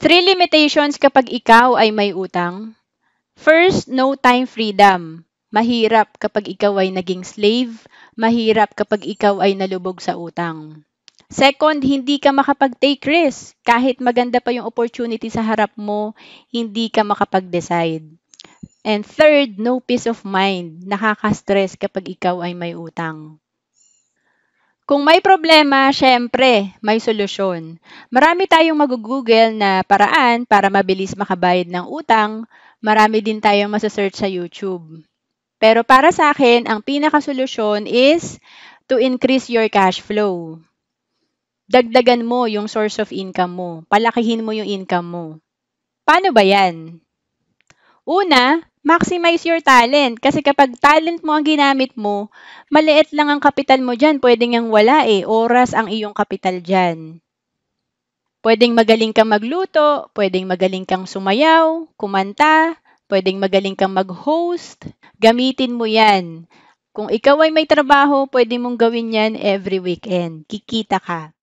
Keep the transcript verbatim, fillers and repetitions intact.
Three limitations kapag ikaw ay may utang. First, no time freedom. Mahirap kapag ikaw ay naging slave. Mahirap kapag ikaw ay nalubog sa utang. Second, hindi ka makapag-take risk. Kahit maganda pa yung opportunity sa harap mo, hindi ka makapag-decide. And third, no peace of mind. Nakaka-stress kapag ikaw ay may utang. Kung may problema, syempre, may solusyon. Marami tayong mag-google na paraan para mabilis makabayad ng utang. Marami din tayong masasearch sa YouTube. Pero para sa akin, ang pinakasolusyon is to increase your cash flow. Dagdagan mo yung source of income mo. Palakihin mo yung income mo. Paano ba yan? Una, maximize your talent. Kasi kapag talent mo ang ginamit mo, maliit lang ang kapital mo dyan. Pwedeng yang wala eh. Oras ang iyong kapital dyan. Pwedeng magaling kang magluto, pwedeng magaling kang sumayaw, kumanta, pwedeng magaling kang mag-host. Gamitin mo yan. Kung ikaw ay may trabaho, pwede mong gawin yan every weekend. Kikita ka.